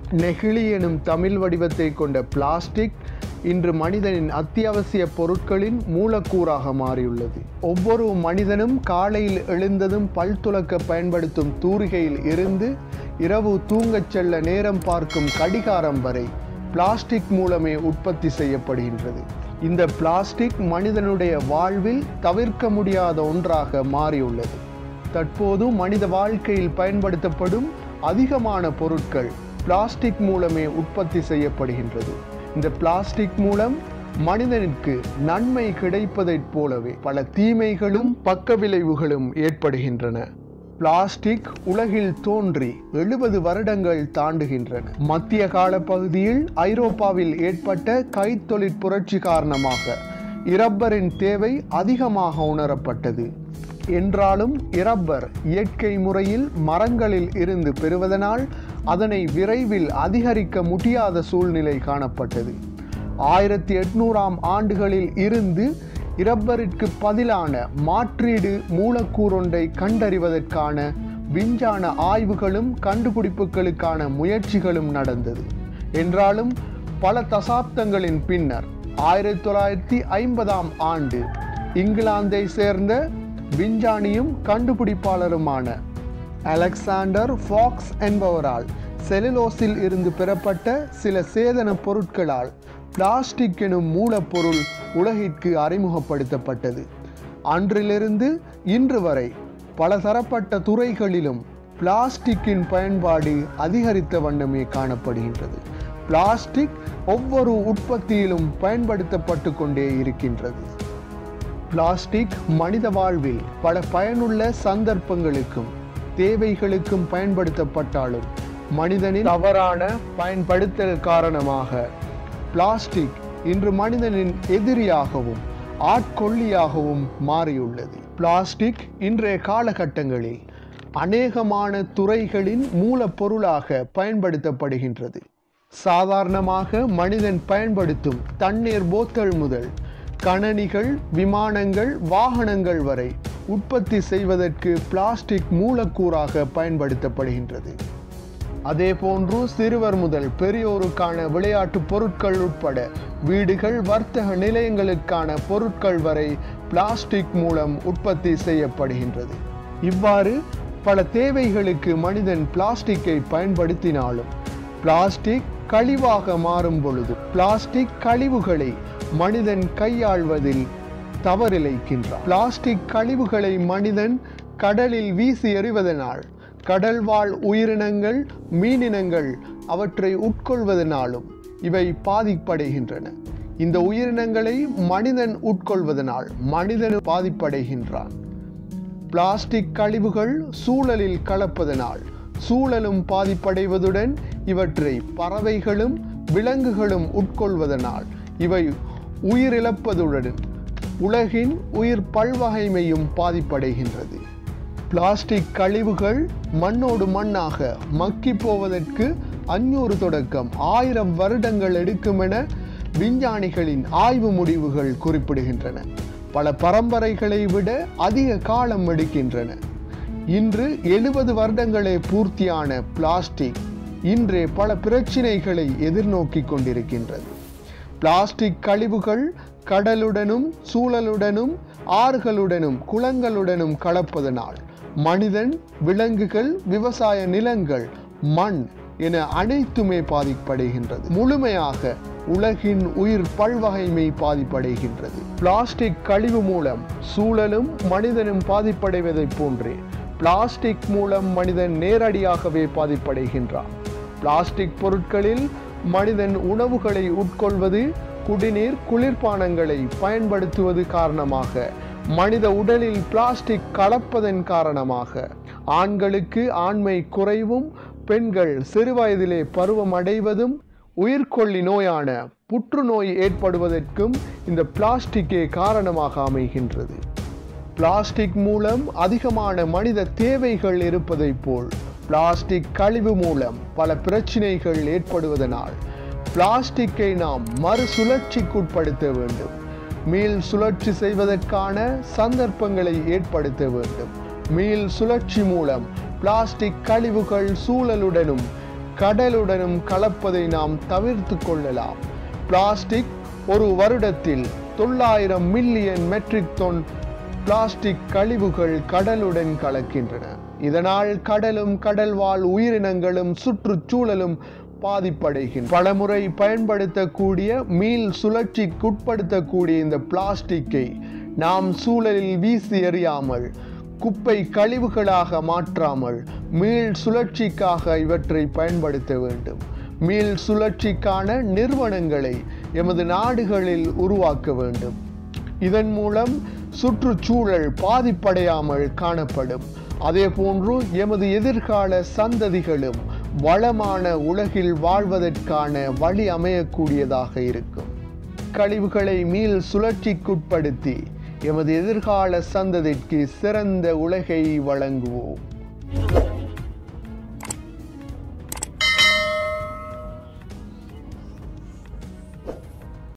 நெகிழி எனும் தமிழ் வடிவத்தை கொண்ட பிளாஸ்டிக் இன்று மனிதனின் அத்தியாவசிய பொருட்களின் மூலக்கூறாக மாறியுள்ளது. ஒவ்வொரு மனிதனும் காலையில் எழுந்ததும் பல் துலக்க பயன்படுத்தும் தூரிகையில் இருந்து இரவு தூங்கச் செல்ல நேரம் பார்க்கும் கடிகாரம் வரை பிளாஸ்டிக் மூலமே உற்பத்தி செய்யப்படுகின்றது. இந்த பிளாஸ்டிக் மனிதனுடைய வாழ்வில் தவிர்க்க முடியாத ஒன்றாக மாறியுள்ளது. தற்போது மனித வாழ்க்கையில் பயன்படுத்தப்படும் அதிகமான பொருட்கள் பிளாஸ்டிக் மூலமே உற்பத்தி செய்யப்படுகின்றது. இந்த பிளாஸ்டிக் மூலம் மனிதனுக்கு நன்மை கிடைப்பதைப் போலவே பல தீமைகளும் பக்க விளைவுகளும் ஏற்படுகின்றன. பிளாஸ்டிக் உலகில் தோன்றி 70 வருடங்கள் தாண்டுகின்றன. மத்திய கால பகுதியில் ஐரோப்பாவில் ஏற்பட்ட கைத்தொழிற் புரட்சி காரணமாக இரப்பரின் தேவை அதிகமாக உணரப்பட்டது. என்றாலும் இரப்பர் இயற்கை முறையில் மரங்களில் இருந்து பெறுவதனால் அதனை விரைவில் அதிகரிக்க முடியாத சூழ்நிலை காணப்பட்டது. 1800ஆம் ஆண்டுகளில் இருந்து இரப்பருக்கு பதிலான மாற்றீடு மூலக்கூறொன்றை கண்டறிவதற்கான விஞ்ஞான ஆய்வுகளும் கண்டுபிடிப்புகளுக்கான முயற்சிகளும் நடந்தது. என்றாலும் பல தசாப்தங்களின் பின்னர் 1950ஆம் ஆண்டு இங்கிலாந்தை சேர்ந்த விஞ்ஞானியும் கண்டுபிடிப்பாளருமான அலெக்சாண்டர் ஃபாக்ஸ் என்பவரால் செலுலோஸில் இருந்து பெறப்பட்ட சில சேதன பொருட்களால் பிளாஸ்டிக் எனும் மூலப்பொருள் உலகிற்கு அறிமுகப்படுத்தப்பட்டது. அன்றிலிருந்து இன்று வரை பலதரப்பட்ட துறைகளிலும் பிளாஸ்டிக்கின் பயன்பாடு அதிகரித்த வண்ணமே காணப்படுகின்றது. பிளாஸ்டிக் ஒவ்வொரு உற்பத்தியிலும் பயன்படுத்தப்பட்டு கொண்டே இருக்கின்றது. பிளாஸ்டிக் மனித வாழ்வில் பல பயனுள்ள சந்தர்ப்பங்களுக்கும் தேவைகளுக்கும் பயன்படுத்தப்பட்டாலும் மனிதனின் தவறான பயன்படுத்தல் காரணமாக பிளாஸ்டிக் இன்று மனிதனின் எதிரியாகவும் ஆட்கொல்லியாகவும் மாறியுள்ளது. பிளாஸ்டிக் இன்றைய காலகட்டங்களில் அநேகமான துறைகளின் மூலப்பொருளாக பயன்படுத்தப்படுகின்றது. சாதாரணமாக மனிதன் பயன்படுத்தும் தண்ணீர் போத்தல் முதல் கணனிகள், விமானங்கள், வாகனங்கள் வரை உற்பத்தி செய்வதற்கு பிளாஸ்டிக் மூலக்கூறாக பயன்படுத்தப்படுகின்றது. அதேபோன்று சிறுவர் முதல் பெரியோருக்கான விளையாட்டு பொருட்கள் உட்பட வீடுகள், வர்த்தக நிலையங்களுக்கான பொருட்கள் வரை பிளாஸ்டிக் மூலம் உற்பத்தி செய்யப்படுகின்றது. இவ்வாறு பல தேவைகளுக்கு மனிதன் பிளாஸ்டிக்கை பயன்படுத்தினாலும் பிளாஸ்டிக் கழிவாக மாறும் பொழுது பிளாஸ்டிக் கழிவுகளை மனிதன் கையாள்வதில் தவறிழைக்கின்றான். பிளாஸ்டிக் கழிவுகளை மனிதன் கடலில் வீசி எறிவதனால் கடல்வாழ் உயிரினங்கள், மீனினங்கள் அவற்றை உட்கொள்வதனாலும் இவை பாதிப்படைகின்றன. இந்த உயிரினங்களை மனிதன் உட்கொள்வதனால் மனிதன் பாதிப்படைகின்றான். பிளாஸ்டிக் கழிவுகள் சூழலில் கலப்பதனால் சூழலும் பாதிப்படைவதுடன் இவற்றை பறவைகளும் விலங்குகளும் உட்கொள்வதனால் இவை உயிரிழப்பதுடன் உலகின் உயிர் பல்வகைமையும் பாதிப்படைகின்றது. பிளாஸ்டிக் கழிவுகள் மண்ணோடு மண்ணாக மக்கி போவதற்கு 500 தொடக்கம் 1000 வருடங்கள் எடுக்கும் என விஞ்ஞானிகளின் ஆய்வு முடிவுகள் குறிப்பிடுகின்றன. பல பரம்பரைகளை விட அதிக காலம் எடுக்கின்றன. இன்று 70 வருடங்களே பூர்த்தியான பிளாஸ்டிக் இன்றே பல பிரச்சினைகளை எதிர்நோக்கி கொண்டிருக்கின்றது. பிளாஸ்டிக் கழிவுகள் கடலுடனும் சூழலுடனும் ஆறுகளுடனும் குளங்களுடனும் கலப்பதனால் மனிதன், விலங்குகள், விவசாய நிலங்கள், மண் என அனைத்துமே பாதிப்படைகின்றது. முழுமையாக உலகின் உயிர் பல்வகைமை பாதிப்படைகின்றது. பிளாஸ்டிக் கழிவு மூலம் சூழலும் மனிதனும் பாதிப்படைவதைப் போன்றே பிளாஸ்டிக் மூலம் மனிதன் நேரடியாகவே பாதிப்படைகின்றான். பிளாஸ்டிக் பொருட்களில் மனிதன் உணவுகளை உட்கொள்வது, குடிநீர், குளிர்பானங்களை பயன்படுத்துவது காரணமாக மனித உடலில் பிளாஸ்டிக் கலப்பதன் காரணமாக ஆண்களுக்கு ஆண்மை குறைவும், பெண்கள் சிறுவயதிலே பருவம் அடைவதும், உயிர்கொல்லி நோயான புற்றுநோய் ஏற்படுவதற்கும் இந்த பிளாஸ்டிக்கே காரணமாக அமைகின்றது. பிளாஸ்டிக் மூலம் அதிகமான மனித தேவைகள் இருப்பதைப் போல் பிளாஸ்டிக் கழிவு மூலம் பல பிரச்சினைகள் ஏற்படுவதனால் பிளாஸ்டிக்கை நாம் மறுசுழற்சிக்குட்படுத்த வேண்டும். மீள் சுழற்சி செய்வதற்கான சந்தர்ப்பங்களை ஏற்படுத்த வேண்டும். மீள் சுழற்சி மூலம் பிளாஸ்டிக் கழிவுகள் சூழலுடனும் கடலுடனும் கலப்பதை நாம் தவிர்த்து கொள்ளலாம். பிளாஸ்டிக் ஒரு வருடத்தில் 900 மில்லியன் மெட்ரிக் டன் பிளாஸ்டிக் கழிவுகள் கடலுடன் கலக்கின்றன. இதனால் கடலும் கடல்வாழ் உயிரினங்களும் சுற்றுச்சூழலும் பாதிப்படைகின்றன. பலமுறை பயன்படுத்தக்கூடிய மீள் சுழற்சிக்குட்படுத்தக்கூடிய இந்த பிளாஸ்டிக்கை நாம் சூழலில் வீசி எறியாமல், குப்பை கழிவுகளாக மாற்றாமல் மீள் சுழற்சிக்காக இவற்றை பயன்படுத்த வேண்டும். மீள் சுழற்சிக்கான நிறுவனங்களை எமது நாடுகளில் உருவாக்க வேண்டும். இதன் மூலம் சுற்றுச்சூழல் பாதிப்படையாமல் காணப்படும். அதே போன்று எமது எதிர்கால சந்ததிகளும் வளமான உலகில் வாழ்வதற்கான வழி அமையக்கூடியதாக இருக்கும். கழிவுகளை மீள் சுழற்சிக்குட்படுத்தி எமது எதிர்கால சந்ததிக்கு சிறந்த உலகை வழங்குவோம்.